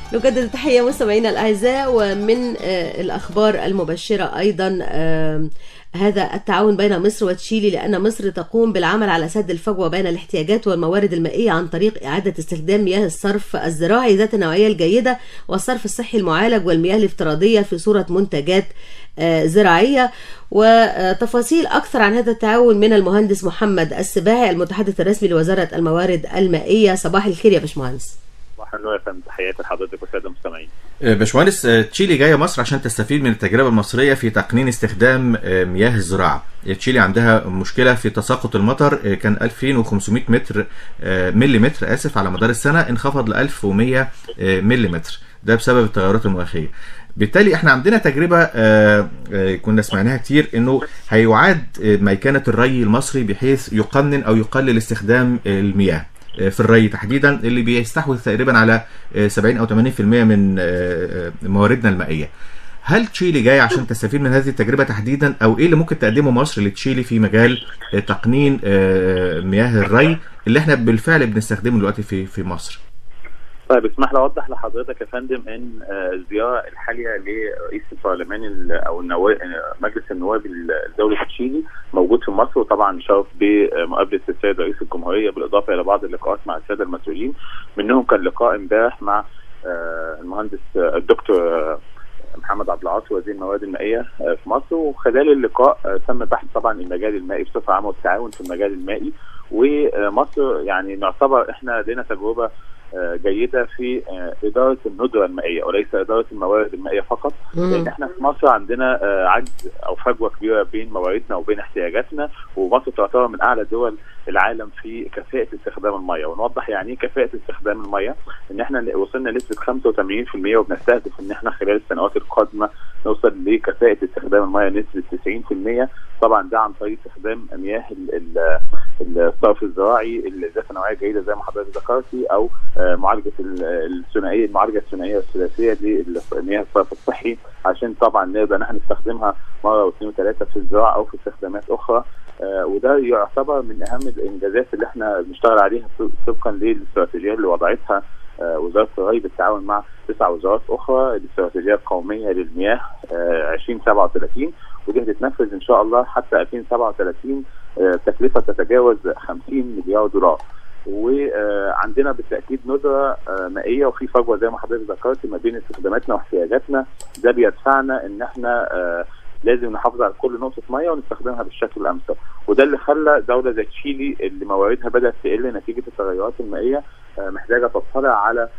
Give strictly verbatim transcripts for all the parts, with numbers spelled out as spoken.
نجدد التحية مستمعينا الأعزاء. ومن الأخبار المبشرة أيضا هذا التعاون بين مصر وتشيلي، لأن مصر تقوم بالعمل على سد الفجوة بين الاحتياجات والموارد المائية عن طريق إعادة استخدام مياه الصرف الزراعي ذات النوعية الجيدة والصرف الصحي المعالج والمياه الافتراضية في صورة منتجات زراعية. وتفاصيل أكثر عن هذا التعاون من المهندس محمد السباعي المتحدث الرسمي لوزارة الموارد المائية. صباح الخير يا باشمهندس. صباح النور يا فندم، تحياتي لحضرتك والساده المستمعين. باشمهندس، تشيلي جايه مصر عشان تستفيد من التجربه المصريه في تقنين استخدام مياه الزراعه. تشيلي عندها مشكله في تساقط المطر، كان ألفين وخمسمائة متر ملي متر اسف على مدار السنه، انخفض ل ألف ومائة ملي متر، ده بسبب التغيرات المناخيه. بالتالي احنا عندنا تجربه آه آه كنا سمعناها كتير، انه هيعاد ميكنه الري المصري بحيث يقنن او يقلل استخدام المياه في الري تحديدا، اللي بيستحوذ تقريبا على سبعين او ثمانين بالمئة من مواردنا المائيه. هل تشيلي جاي عشان تستفيد من هذه التجربه تحديدا، او ايه اللي ممكن تقدمه مصر لتشيلي في مجال تقنين مياه الري اللي احنا بالفعل بنستخدمه دلوقتي في في مصر؟ طيب اسمح لي اوضح لحضرتك يا فندم ان الزياره الحاليه لرئيس البرلمان او النواب مجلس النواب الدولي تشيلي موجود في مصر، وطبعا شرف بمقابله السيد رئيس الجمهوريه بالاضافه الى بعض اللقاءات مع الساده المسؤولين. منهم كان لقاء امبارح مع المهندس الدكتور محمد عبد العاطي وزير الموارد المائيه في مصر، وخلال اللقاء تم بحث طبعا المجال المائي بصفه عامه والتعاون في المجال المائي. ومصر يعني نعتبر احنا لدينا تجربه جيدة في إدارة الندرة المائية وليس إدارة الموارد المائية فقط، لأن احنا في مصر عندنا عجز أو فجوة كبيرة بين مواردنا وبين احتياجاتنا، ومصر تعتبر من أعلى دول العالم في كفاءة استخدام المياه. ونوضح يعني ايه كفاءة استخدام المياه، ان احنا وصلنا لنسبة خمسة وثمانين بالمئة، وبنستهدف ان احنا خلال السنوات القادمة نوصل لكفاءة استخدام المياه نسبة تسعين بالمئة. طبعا ده عن طريق استخدام مياه الصرف الزراعي ذات النوعية الجيدة زي ما حضرتك ذكرتي، او معالجة الثنائية المعالجة الثنائية والثلاثية لمياه الصرف الصحي، عشان طبعا نقدر نحن نستخدمها مرة واثنين وثلاثة في الزراعة او في استخدامات اخرى. آه وده يعتبر من اهم الانجازات اللي احنا بنشتغل عليها طبقا للاستراتيجيه اللي وضعتها آه وزاره الري بالتعاون مع تسع وزارات اخرى، الاستراتيجيه القوميه للمياه آه ألفين وسبعة وثلاثين، ودي هتتنفذ ان شاء الله حتى ألفين وسبعة وثلاثين، آه تكلفه تتجاوز خمسين مليار دولار. وعندنا بالتاكيد ندره مائيه وفي فجوه زي ما حضرتك ذكرت ما بين استخداماتنا واحتياجاتنا. ده بيدفعنا ان احنا لازم نحافظ على كل نقطه ميه ونستخدمها بالشكل الامثل، وده اللي خلى دوله زي تشيلي اللي مواردها بدات تقل نتيجه التغيرات المائيه محتاجه تطلع على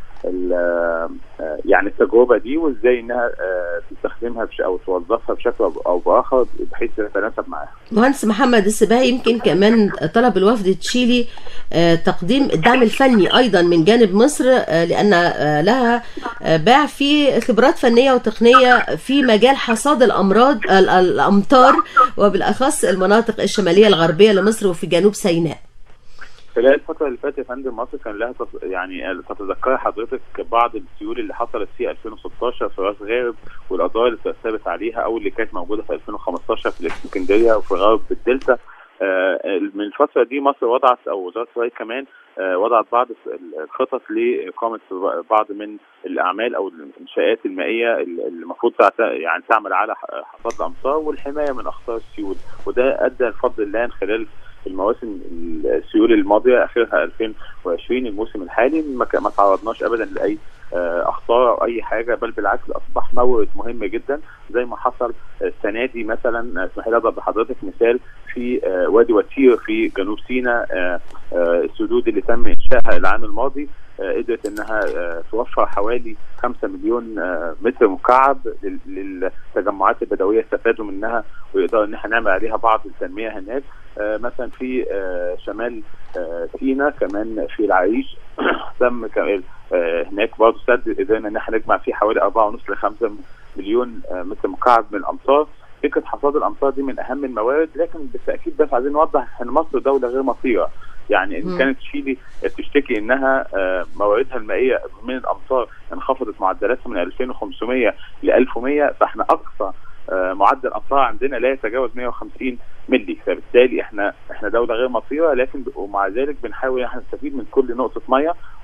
يعني التجربه دي وازاي انها تستخدمها او توظفها بشكل او باخر بحيث تتناسب معاها. مهندس محمد السباعي، يمكن كمان طلب الوفد التشيلي تقديم الدعم الفني ايضا من جانب مصر، لان لها باع في خبرات فنيه وتقنيه في مجال حصاد الامراض الامطار، وبالاخص المناطق الشماليه الغربيه لمصر وفي جنوب سيناء. خلال الفترة اللي فاتت يا فندم مصر كان لها يعني تتذكر حضرتك بعض السيول اللي حصلت في ألفين وستة عشر في راس غارب والاضرار اللي تأثرت عليها او اللي كانت موجودة في ألفين وخمسة عشر في الاسكندرية وفي غرب الدلتا. من الفترة دي مصر وضعت او وزارة الري كمان وضعت بعض الخطط لإقامة بعض من الأعمال أو الإنشاءات المائية اللي المفروض يعني تعمل على حصاد الأمطار والحماية من أخطار السيول، وده أدى بفضل الله خلال المواسم السيول الماضيه اخرها ألفين وعشرين الموسم الحالي ما تعرضناش ابدا لاي اخطار او اي حاجه، بل بالعكس اصبح مورد مهم جدا زي ما حصل السنه دي. مثلا اسمح لي اضرب لحضرتك مثال في وادي وتير في جنوب سيناء، السدود اللي تم انشائها العام الماضي قدرت انها توفر حوالي خمسة مليون متر مكعب للتجمعات البدويه استفادوا منها ويقدروا ان احنا نعمل عليها بعض التنميه هناك. مثلا في شمال سيناء كمان في العريش تم هناك برضه سد قدرنا ان احنا نجمع فيه حوالي أربعة ونص لخمسة مليون متر مكعب من الامطار. فكره حصاد الامطار دي من اهم الموارد، لكن بالتاكيد بس عايزين نوضح ان مصر دوله غير مطيره، يعني ان كانت تشيلي تشتكي انها مواردها المائيه من الامطار انخفضت معدلاتها من ألفين وخمسمائة ل ألف ومائة، فاحنا اقصى معدل امطار عندنا لا يتجاوز مائة وخمسين ملي، فبالتالي احنا احنا دوله غير مطيره، لكن ومع ذلك بنحاول احنا نستفيد من كل نقطه ميه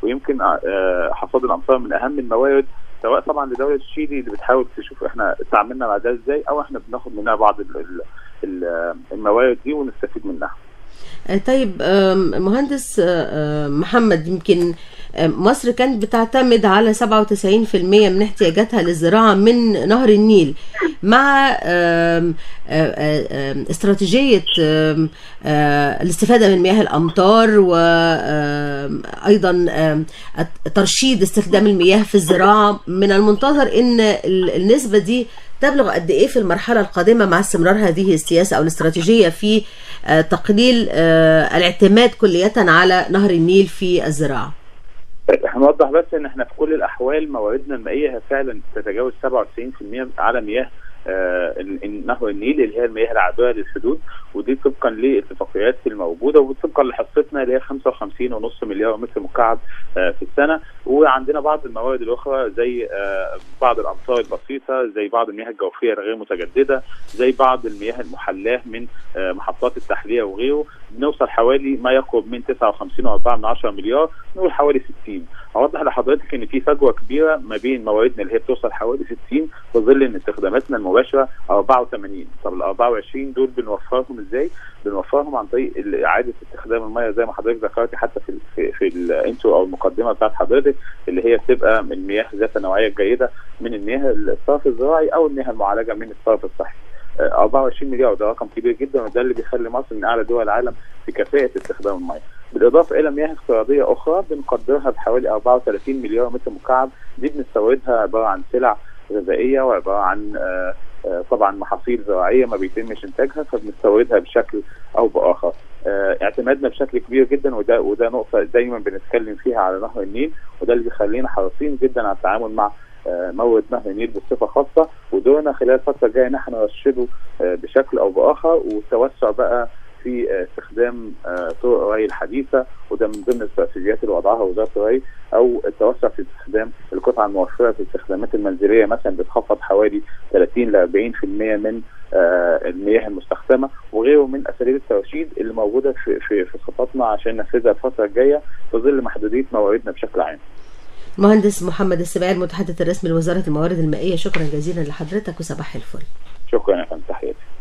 ويمكن حصاد الامطار من اهم الموارد سواء طبعا لدوله تشيلي اللي بتحاول تشوف احنا تعاملنا مع ده ازاي، او احنا بناخد منها بعض الموارد دي ونستفيد منها. طيب مهندس محمد، يمكن مصر كانت بتعتمد على سبعة وتسعين بالمئة من احتياجاتها للزراعة من نهر النيل، مع استراتيجية الاستفادة من مياه الأمطار وأيضا ترشيد استخدام المياه في الزراعة. من المنتظر أن النسبة دي تبلغ قد إيه في المرحلة القادمة مع استمرار هذه السياسة أو الاستراتيجية في تقليل الاعتماد كلية على نهر النيل في الزراعة؟ هنوضح بس ان احنا في كل الاحوال مواردنا المائيه فعلا تتجاوز سبعة وتسعين بالمئة على مياه آه نهر النيل اللي هي المياه العاديه للحدود، ودي طبقا للاتفاقيات الموجوده وطبقا لحصتنا اللي هي خمسة وخمسين ونص مليار متر مكعب آه في السنه. وعندنا بعض الموارد الاخرى زي آه بعض الامطار البسيطه، زي بعض المياه الجوفيه الغير متجدده، زي بعض المياه المحلاه من آه محطات التحليه وغيره. بنوصل حوالي ما يقرب من تسعة وخمسين وأربعة من عشرة مليار، نقول حوالي ستين. اوضح لحضرتك ان في فجوه كبيره ما بين مواردنا اللي هي بتوصل حوالي ستين في ظل ان استخداماتنا المباشره أربعة وثمانين. طب ال أربعة وعشرين دول بنوفرهم ازاي؟ بنوفرهم عن طريق اعاده استخدام المياه زي ما حضرتك ذكرتي حتى في في, في الانترو او المقدمه بتاعت حضرتك، اللي هي بتبقى من مياه ذات النوعيه الجيده من المياه الصرف الزراعي او المياه المعالجه من الصرف الصحي. أربعة وعشرين مليار ده رقم كبير جدا، وده اللي بيخلي مصر من اعلى دول العالم في كفاءه استخدام المياه. بالاضافه الى مياه افتراضيه اخرى بنقدرها بحوالي أربعة وثلاثين مليار متر مكعب، دي بنستوردها عباره عن سلع غذائيه وعباره عن آآ آآ طبعا محاصيل زراعيه ما بيتمش انتاجها، فبنستوردها بشكل او باخر. اعتمادنا بشكل كبير جدا، وده وده نقطه دايما بنتكلم فيها على نهر النيل، وده اللي بيخلينا حريصين جدا على التعامل مع مورد نهر النيل بصفه خاصه، ودورنا خلال الفتره الجايه ان احنا نرشده بشكل او باخر، والتوسع بقى في استخدام طرق الري الحديثه، وده من ضمن الاستراتيجيات اللي وضعها وزاره الري، او التوسع في استخدام القطع الموفره في الاستخدامات المنزليه، مثلا بتخفض حوالي ثلاثين إلى أربعين بالمئة من المياه المستخدمه، وغيره من اساليب الترشيد اللي موجوده في في, في خططنا عشان ننفذها الفتره الجايه في ظل محدوديه مواردنا بشكل عام. مهندس محمد السباعي المتحدث الرسمي لوزاره الموارد المائيه، شكرا جزيلا لحضرتك وصباح الفل. شكرا يا فندم، تحياتي.